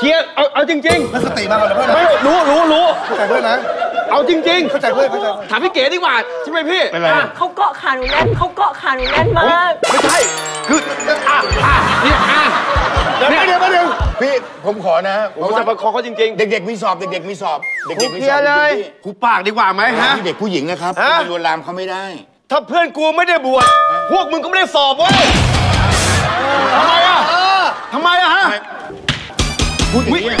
เคลียร์เอาจริงๆตั้งสติมาก่อนนะเพื่อนนะไม่รู้เข้าใจเพื่อนนะเอาจริงๆเข้าใจเพื่อนเข้าใจถามพี่เก๋ดีกว่าใช่ไหมพี่เขาเกาะขาหนูแน่นเขาเกาะขาหนูแน่นมากไม่ใช่คือเนี่ยเดี๋ยวพี่ผมขอนะผมจะประคองเขาจริงๆเด็กๆมีสอบเด็กๆมีสอบเด็กๆมีสอบเลยกูปากดีกว่าไหมฮะเด็กผู้หญิงนะครับไปลวนลามเขาไม่ได้ถ้าเพื่อนกูไม่ได้บวชพวกมึงก็ไม่ได้สอบเว้ยทำไมอะฮะพูดอย่างนี้